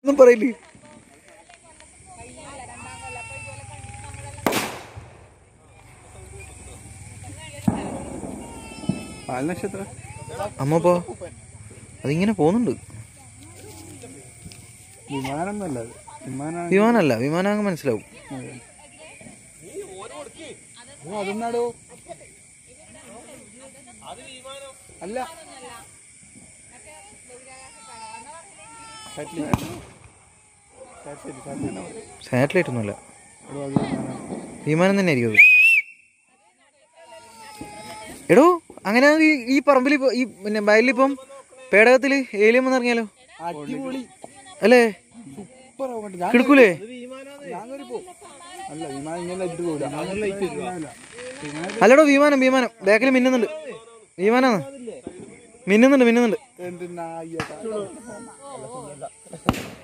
ഒന്നും പറയില്ലേ? അമ്മ പോ, അതിങ്ങനെ പോകുന്നുണ്ട്. വിമാനല്ല, വിമാനം അങ്ങ് മനസ്സിലാവും. സാറ്റലൈറ്റ് ഒന്നുമല്ല, വിമാനം തന്നെ ആയിരിക്കും അത്. എടോ അങ്ങനെ ഈ പറമ്പിൽ ഈ പിന്നെ വയലിലിപ്പം പേടകത്തില് ഏലിയം വന്ന് ഇറങ്ങിയാലോ അല്ലേ? കിടക്കൂലേ? അല്ലടോ വിമാനം, വിമാനം ബാക്കിൽ മിന്നുന്നുണ്ട്. വിമാനാണ്, മിന്നുന്നുണ്ട്.